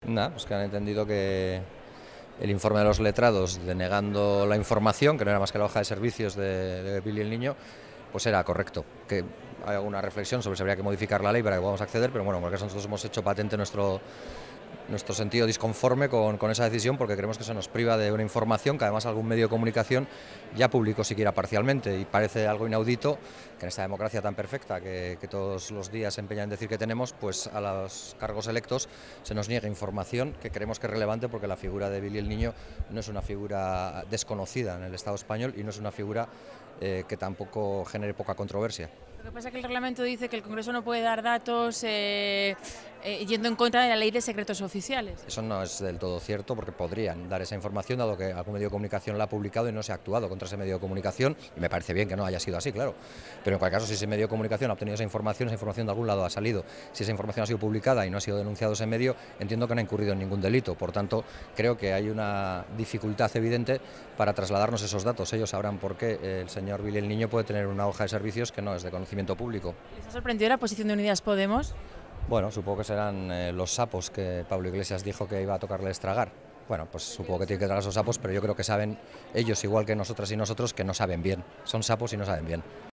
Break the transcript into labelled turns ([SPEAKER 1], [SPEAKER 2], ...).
[SPEAKER 1] Nada, pues que han entendido que el informe de los letrados denegando la información, que no era más que la hoja de servicios de Billy el Niño, pues era correcto. Que hay alguna reflexión sobre si habría que modificar la ley para que podamos acceder, pero bueno, en cualquier caso nosotros hemos hecho patente nuestro sentido disconforme con esa decisión, porque creemos que se nos priva de una información que además algún medio de comunicación ya publicó siquiera parcialmente, y parece algo inaudito que en esta democracia tan perfecta que todos los días se empeña en decir que tenemos, pues a los cargos electos se nos niegue información que creemos que es relevante, porque la figura de Billy el Niño no es una figura desconocida en el Estado español y no es una figura que tampoco genere poca controversia.
[SPEAKER 2] Lo que pasa es que el reglamento dice que el Congreso no puede dar datos yendo en contra de la ley de secretos oficiales.
[SPEAKER 1] Eso no es del todo cierto, porque podrían dar esa información, dado que algún medio de comunicación la ha publicado y no se ha actuado contra ese medio de comunicación, y me parece bien que no haya sido así, claro. Pero en cualquier caso, si ese medio de comunicación ha obtenido esa información de algún lado ha salido. Si esa información ha sido publicada y no ha sido denunciado ese medio, entiendo que no ha incurrido en ningún delito. Por tanto, creo que hay una dificultad evidente para trasladarnos esos datos. Ellos sabrán por qué el señor Billy el Niño puede tener una hoja de servicios que no es de conocimiento público.
[SPEAKER 2] ¿Les ha sorprendido la posición de Unidas Podemos?
[SPEAKER 1] Bueno, supongo que serán los sapos que Pablo Iglesias dijo que iba a tocarles tragar. Bueno, pues supongo que tiene que tragar esos sapos, pero yo creo que saben ellos, igual que nosotras y nosotros, que no saben bien. Son sapos y no saben bien.